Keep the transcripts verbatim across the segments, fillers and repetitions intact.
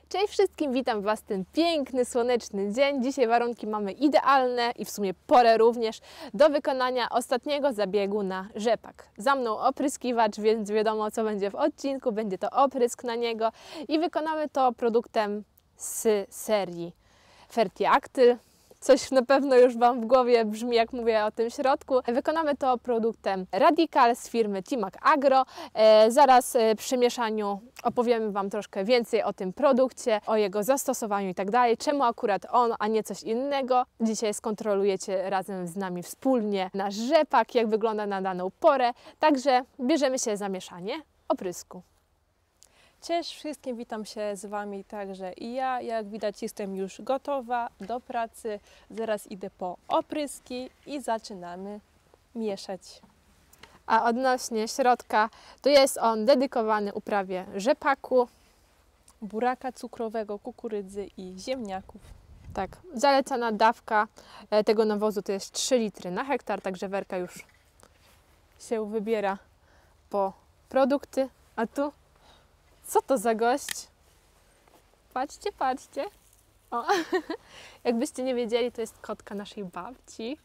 Cześć wszystkim, witam Was ten piękny, słoneczny dzień. Dzisiaj warunki mamy idealne i w sumie porę również do wykonania ostatniego zabiegu na rzepak. Za mną opryskiwacz, więc wiadomo co będzie w odcinku, będzie to oprysk na niego i wykonamy to produktem z serii Fertiactyl. Coś na pewno już Wam w głowie brzmi, jak mówię o tym środku. Wykonamy to produktem Radical z firmy Timac Agro. E, zaraz e, przy mieszaniu opowiemy Wam troszkę więcej o tym produkcie, o jego zastosowaniu i tak dalej. Czemu akurat on, a nie coś innego. Dzisiaj skontrolujecie razem z nami wspólnie nasz rzepak, jak wygląda na daną porę. Także bierzemy się za mieszanie oprysku. Cześć wszystkim, witam się z Wami także i ja. Jak widać, jestem już gotowa do pracy. Zaraz idę po opryski i zaczynamy mieszać. A odnośnie środka, to jest on dedykowany uprawie rzepaku, buraka cukrowego, kukurydzy i ziemniaków. Tak, zalecana dawka tego nawozu to jest trzy litry na hektar, także Werka już się wybiera po produkty. A tu? Co to za gość? Patrzcie, patrzcie. O. Jakbyście nie wiedzieli, to jest kotka naszej babci.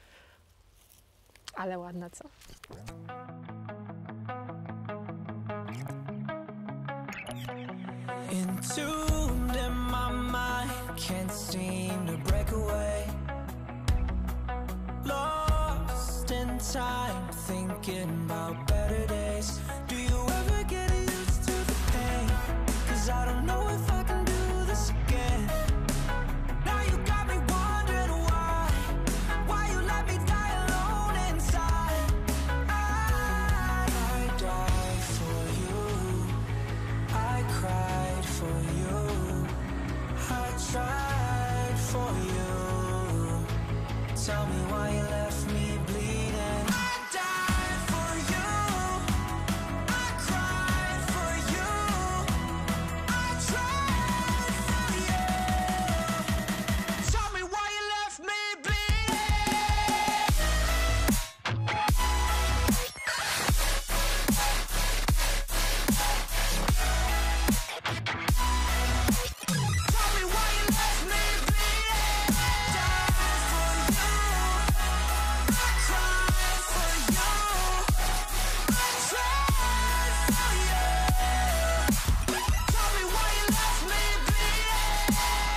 Ale ładna, co? Entombed in my mind, can't seem to break away. Lost in time, thinking about better days. Do you ever get used to the pain? 'Cause I don't know if I can do this again. Now you got me wondering why, why you let me die alone inside. I, I died for you, I cried for you, I tried for you. Tell me why you left me bleeding. I died for you, I cried for you, I tried for you. Tell me why you left me bleeding. Tell me why you left me bleeding. Died for you, I cried for you, I tried for you. Tell me why you left me bleeding.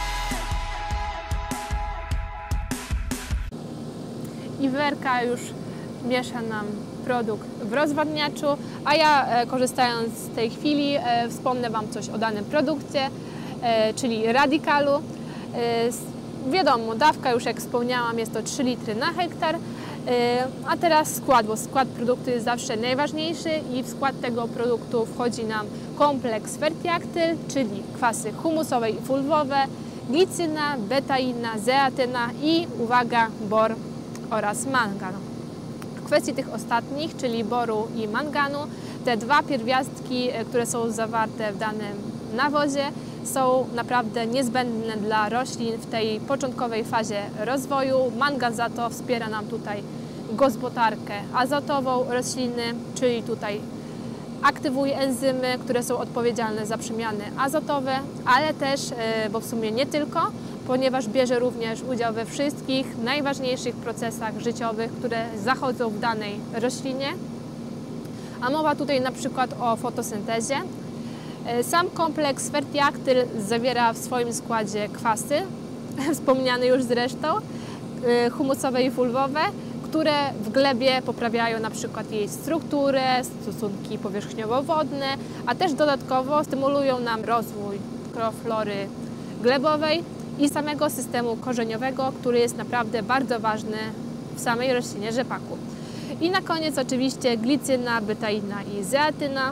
I Werka już miesza nam produkt w rozwadniaczu, a ja e, korzystając z tej chwili e, wspomnę Wam coś o danym produkcie, e, czyli Radicalu. E, s- wiadomo, dawka już jak wspomniałam jest to trzy litry na hektar, e, a teraz skład, bo skład produktu jest zawsze najważniejszy i w skład tego produktu wchodzi nam kompleks Fertiactyl, czyli kwasy humusowe i fulwowe, glicyna, betaina, zeatyna i uwaga, bor oraz mangan. W kwestii tych ostatnich, czyli boru i manganu, te dwa pierwiastki, e, które są zawarte w danym nawozie, są naprawdę niezbędne dla roślin w tej początkowej fazie rozwoju. Mangan za to wspiera nam tutaj gospodarkę azotową rośliny, czyli tutaj aktywuje enzymy, które są odpowiedzialne za przemiany azotowe, ale też, e, bo w sumie nie tylko, ponieważ bierze również udział we wszystkich najważniejszych procesach życiowych, które zachodzą w danej roślinie. A mowa tutaj na przykład o fotosyntezie. E, Sam kompleks Fertiactyl zawiera w swoim składzie kwasy, wspomniane już zresztą, e, humusowe i fulwowe, które w glebie poprawiają na przykład jej strukturę, stosunki powierzchniowo-wodne, a też dodatkowo stymulują nam rozwój mikroflory glebowej i samego systemu korzeniowego, który jest naprawdę bardzo ważny w samej roślinie rzepaku. I na koniec oczywiście glicyna, betaina i zeatyna,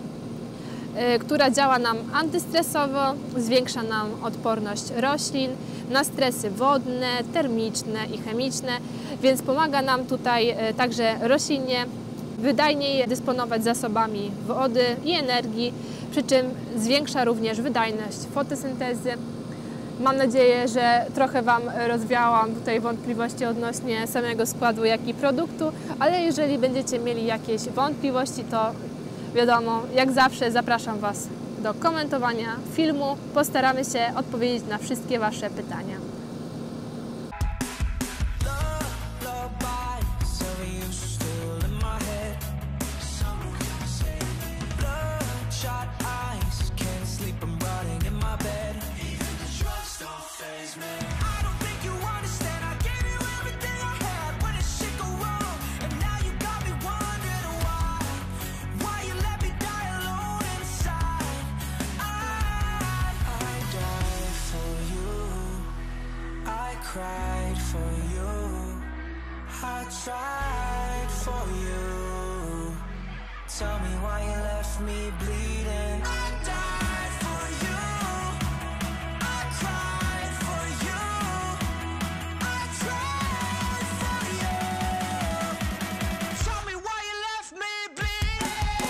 y, która działa nam antystresowo, zwiększa nam odporność roślin na stresy wodne, termiczne i chemiczne, więc pomaga nam tutaj y, także roślinie wydajniej dysponować zasobami wody i energii, przy czym zwiększa również wydajność fotosyntezy. Mam nadzieję, że trochę Wam rozwiałam tutaj wątpliwości odnośnie samego składu, jak i produktu, ale jeżeli będziecie mieli jakieś wątpliwości, to wiadomo, jak zawsze zapraszam Was do komentowania filmu. Postaramy się odpowiedzieć na wszystkie Wasze pytania. Cried for you, I tried for you. Tell me why you left me bleeding. I died for you, I cried for you, I tried for you. Tell me why you left me bleeding.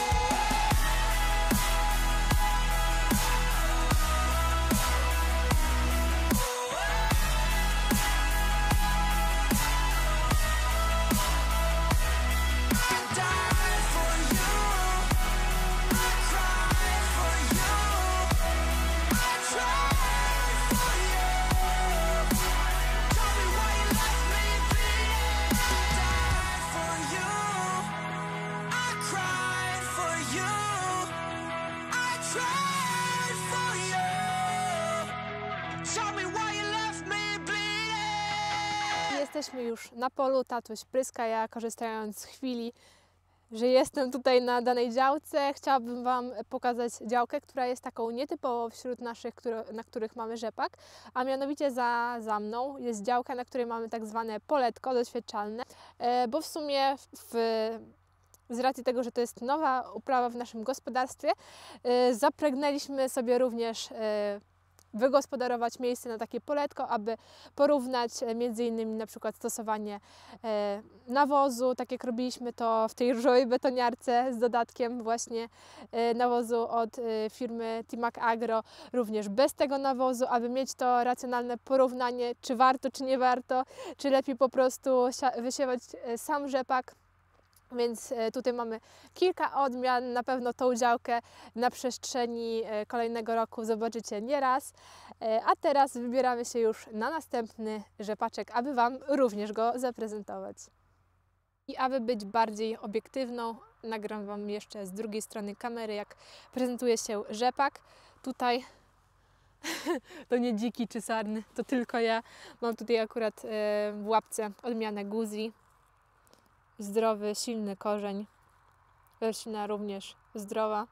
Jesteśmy już na polu, tatuś pryska, ja korzystając z chwili, że jestem tutaj na danej działce, chciałabym Wam pokazać działkę, która jest taką nietypową wśród naszych, na których mamy rzepak, a mianowicie za, za mną jest działka, na której mamy tak zwane poletko doświadczalne, bo w sumie w, z racji tego, że to jest nowa uprawa w naszym gospodarstwie, zapragnęliśmy sobie również wygospodarować miejsce na takie poletko, aby porównać między innymi na przykład stosowanie e, nawozu, tak jak robiliśmy to w tej różowej betoniarce z dodatkiem właśnie e, nawozu od e, firmy Timac Agro, również bez tego nawozu, aby mieć to racjonalne porównanie, czy warto, czy nie warto, czy lepiej po prostu wysiewać e, sam rzepak. Więc tutaj mamy kilka odmian, na pewno tą działkę na przestrzeni kolejnego roku zobaczycie nieraz. A teraz wybieramy się już na następny rzepaczek, aby Wam również go zaprezentować. I aby być bardziej obiektywną, nagram Wam jeszcze z drugiej strony kamery, jak prezentuje się rzepak. Tutaj to nie dziki czy sarny, to tylko ja. Mam tutaj akurat w łapce odmianę Guzi. Zdrowy, silny korzeń, roślina również zdrowa.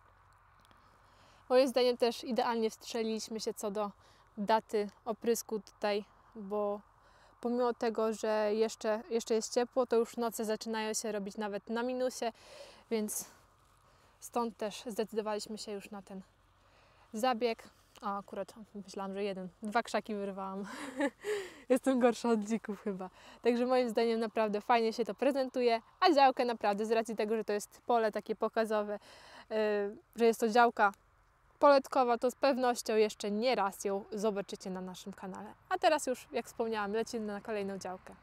Moim zdaniem też idealnie wstrzeliliśmy się co do daty oprysku tutaj, bo pomimo tego, że jeszcze, jeszcze jest ciepło, to już noce zaczynają się robić nawet na minusie, więc stąd też zdecydowaliśmy się już na ten zabieg. A akurat myślałam, że jeden, dwa krzaki wyrwałam. Jestem gorsza od dzików chyba. Także moim zdaniem naprawdę fajnie się to prezentuje, a działkę naprawdę z racji tego, że to jest pole takie pokazowe, yy, że jest to działka poletkowa, to z pewnością jeszcze nie raz ją zobaczycie na naszym kanale. A teraz już, jak wspomniałam, lecimy na kolejną działkę.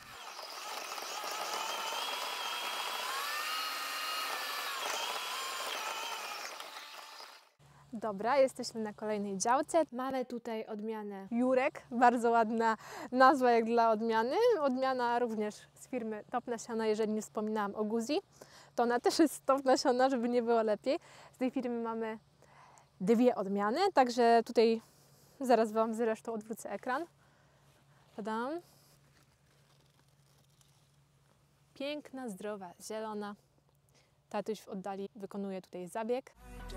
Dobra, jesteśmy na kolejnej działce. Mamy tutaj odmianę Jurek, bardzo ładna nazwa jak dla odmiany. Odmiana również z firmy Top Nasiona, jeżeli nie wspominałam o Guzi. To ona też jest Top Nasiona, żeby nie było lepiej. Z tej firmy mamy dwie odmiany, także tutaj zaraz Wam zresztą odwrócę ekran. Tadam. Piękna, zdrowa, zielona. Tatuś w oddali wykonuje tutaj zabieg.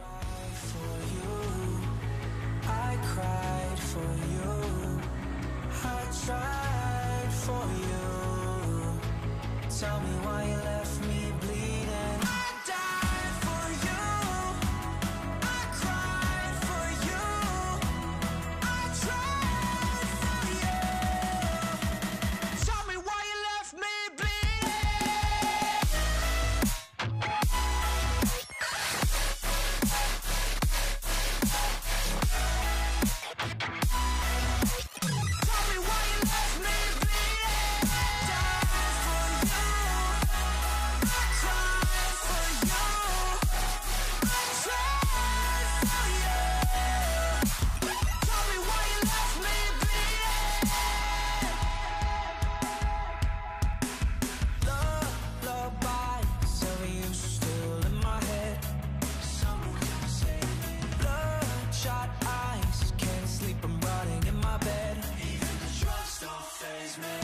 I cried for you, I tried for you. Tell me why you left me bleeding. I died for you, I cried for you, I tried for you. Tell me why you left me bleeding. me.